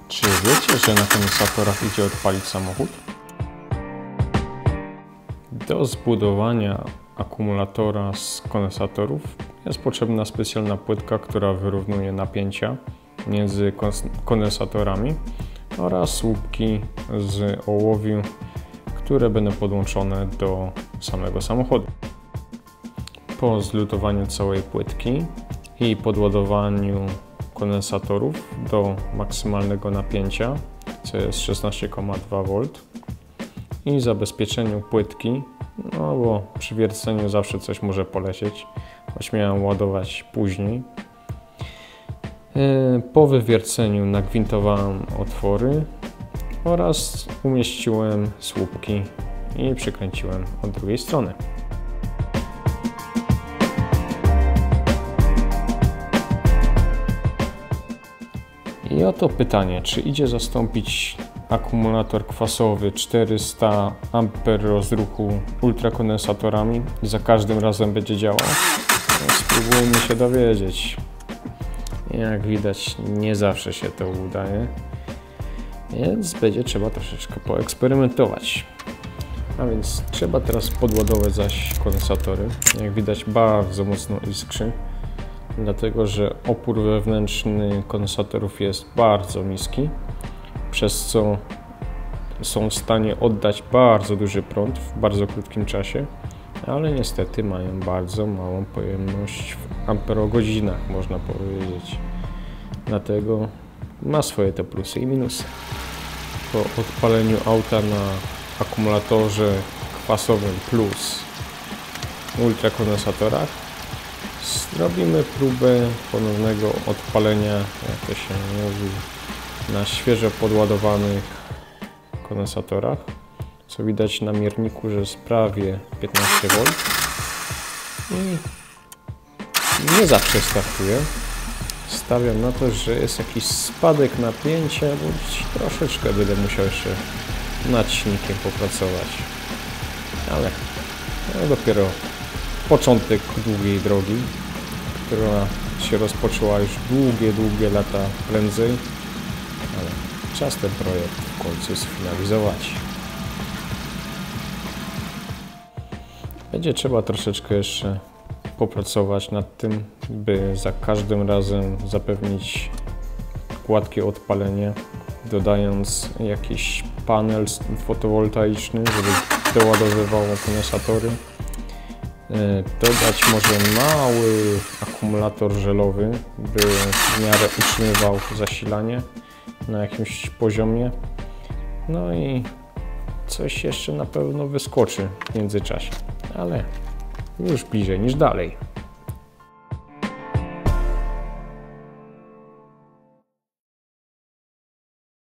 Czy wiecie, że na kondensatorach idzie odpalić samochód? Do zbudowania akumulatora z kondensatorów jest potrzebna specjalna płytka, która wyrównuje napięcia między kondensatorami oraz słupki z ołowiu, które będą podłączone do samego samochodu. Po zlutowaniu całej płytki i podładowaniu kondensatorów do maksymalnego napięcia, co jest 16,2 V, i zabezpieczeniu płytki, no bo przy wierceniu zawsze coś może polecieć, choć miałem ładować później. Po wywierceniu nagwintowałem otwory oraz umieściłem słupki i przykręciłem od drugiej strony. I oto pytanie, czy idzie zastąpić akumulator kwasowy 400 A rozruchu ultrakondensatorami i za każdym razem będzie działał? No, spróbujmy się dowiedzieć. Jak widać, nie zawsze się to udaje, więc będzie trzeba troszeczkę poeksperymentować. A więc trzeba teraz podładować zaś kondensatory. Jak widać, bardzo mocno iskrzy, dlatego że opór wewnętrzny kondensatorów jest bardzo niski, przez co są w stanie oddać bardzo duży prąd w bardzo krótkim czasie, ale niestety mają bardzo małą pojemność w amperogodzinach, można powiedzieć. Dlatego ma swoje te plusy i minusy. Po odpaleniu auta na akumulatorze kwasowym plus ultrakondensatorach zrobimy próbę ponownego odpalenia, jak to się mówi, na świeżo podładowanych kondensatorach, co widać na mierniku, że jest prawie 15 V i nie zawsze startuje. Stawiam na to, że jest jakiś spadek napięcia, bądź troszeczkę będę musiał jeszcze nad silnikiem popracować, ale to dopiero początek długiej drogi, która się rozpoczęła już długie lata prędzej, ale czas ten projekt w końcu sfinalizować. Będzie trzeba troszeczkę jeszcze popracować nad tym, by za każdym razem zapewnić gładkie odpalenie, dodając jakiś panel fotowoltaiczny, żeby doładowywał kondensatory. Dodać może mały akumulator żelowy, by w miarę utrzymywał zasilanie na jakimś poziomie. No i coś jeszcze na pewno wyskoczy w międzyczasie, ale już bliżej niż dalej.